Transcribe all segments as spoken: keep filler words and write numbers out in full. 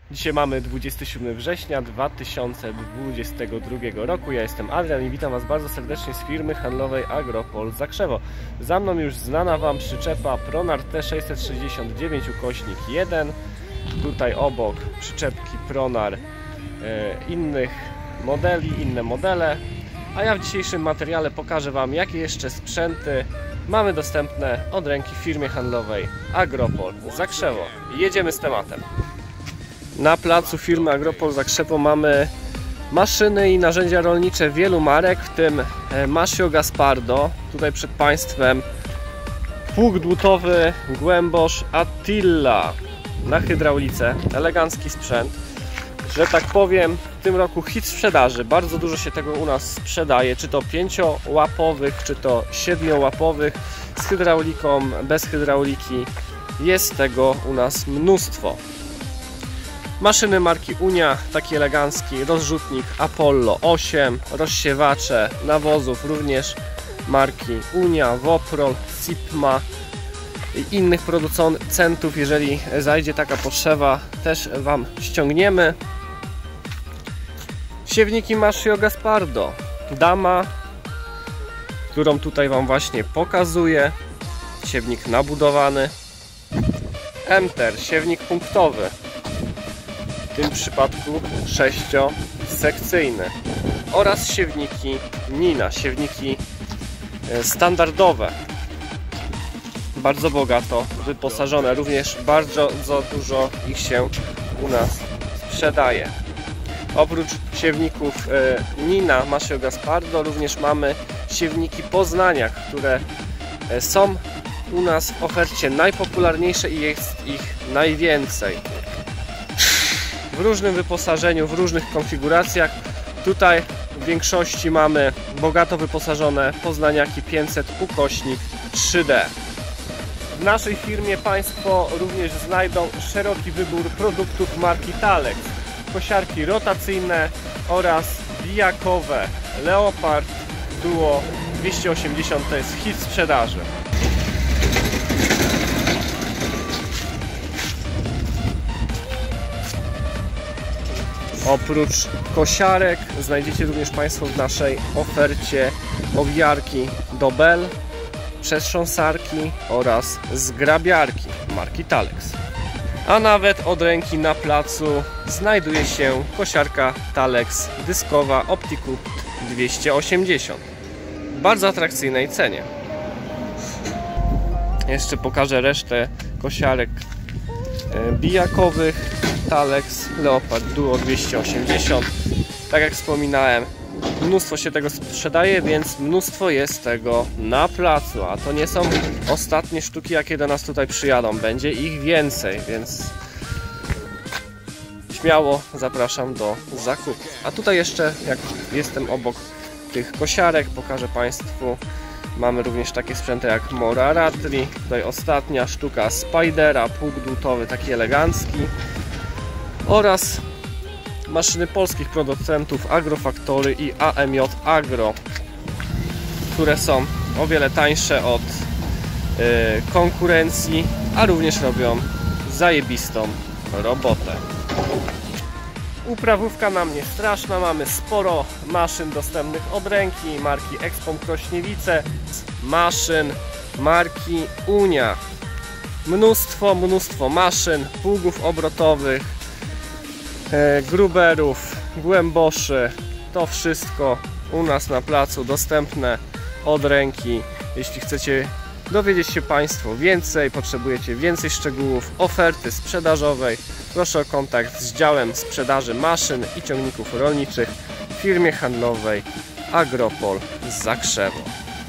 Dzisiaj mamy dwudziestego siódmego września dwa tysiące dwudziestego drugiego roku. Ja jestem Adrian i witam Was bardzo serdecznie z firmy handlowej Agropol Zakrzewo. Za mną już znana Wam przyczepa Pronar T sześćset sześćdziesiąt dziewięć ukośnik jeden. Tutaj obok przyczepki Pronar e, innych modeli, inne modele. A ja w dzisiejszym materiale pokażę Wam, jakie jeszcze sprzęty mamy dostępne od ręki w firmie handlowej Agropol Zakrzewo. Jedziemy z tematem. Na placu firmy Agropol Zakrzewo mamy maszyny i narzędzia rolnicze wielu marek, w tym Masio Gaspardo. Tutaj przed Państwem pług dłutowy Głębosz Attila na hydraulice. Elegancki sprzęt, że tak powiem, w tym roku hit sprzedaży. Bardzo dużo się tego u nas sprzedaje, czy to pięciołapowych, czy to siedmiołapowych, z hydrauliką, bez hydrauliki. Jest tego u nas mnóstwo. Maszyny marki Unia, taki elegancki rozrzutnik Apollo osiem, rozsiewacze nawozów również marki Unia, Woprol, Sipma i innych producentów. Jeżeli zajdzie taka potrzeba, też Wam ściągniemy. Siewniki Masio Gaspardo, Dama, którą tutaj Wam właśnie pokazuję, siewnik nabudowany. Enter, siewnik punktowy, w tym przypadku sześciosekcyjny, oraz siewniki Nina, siewniki standardowe, bardzo bogato wyposażone, również bardzo dużo ich się u nas sprzedaje. Oprócz siewników Nina Masio Gaspardo również mamy siewniki Poznania, które są u nas w ofercie najpopularniejsze i jest ich najwięcej. W różnym wyposażeniu, w różnych konfiguracjach. Tutaj w większości mamy bogato wyposażone Poznaniaki pięćset ukośnik trzy D. W naszej firmie Państwo również znajdą szeroki wybór produktów marki Talex. Kosiarki rotacyjne oraz bijakowe Leopard Duo dwieście osiemdziesiąt, to jest hit sprzedaży. Oprócz kosiarek znajdziecie również Państwo w naszej ofercie owijarki Dobel, przetrząsarki oraz zgrabiarki marki Talex. A nawet od ręki na placu znajduje się kosiarka Talex dyskowa Opticut dwieście osiemdziesiąt w bardzo atrakcyjnej cenie. Jeszcze pokażę resztę kosiarek bijakowych Talex Leopard Duo dwieście osiemdziesiąt. Tak jak wspominałem, mnóstwo się tego sprzedaje, więc mnóstwo jest tego na placu. A to nie są ostatnie sztuki, jakie do nas tutaj przyjadą. Będzie ich więcej, więc śmiało zapraszam do zakupu. A tutaj jeszcze, jak jestem obok tych kosiarek, pokażę Państwu, mamy również takie sprzęty jak Mora Ratri. Tutaj ostatnia sztuka Spidera, pług dłutowy, taki elegancki. Oraz maszyny polskich producentów Agrofaktory i A M J Agro, które są o wiele tańsze od yy, konkurencji, a również robią zajebistą robotę. Uprawówka nam nie straszna, mamy sporo maszyn dostępnych od ręki marki Expom Krośniewice, maszyn marki Unia, mnóstwo, mnóstwo maszyn, pługów obrotowych, gruberów, głęboszy, to wszystko u nas na placu dostępne od ręki. Jeśli chcecie dowiedzieć się Państwo więcej, potrzebujecie więcej szczegółów, oferty sprzedażowej, proszę o kontakt z działem sprzedaży maszyn i ciągników rolniczych w firmie handlowej Agropol Zakrzewo.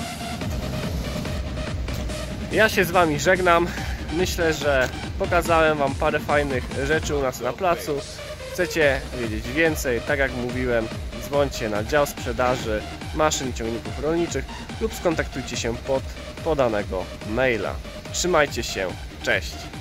Ja się z Wami żegnam. Myślę, że pokazałem Wam parę fajnych rzeczy u nas na placu. Chcecie wiedzieć więcej, tak jak mówiłem, dzwońcie na dział sprzedaży maszyn i ciągników rolniczych lub skontaktujcie się pod podanego maila. Trzymajcie się, cześć!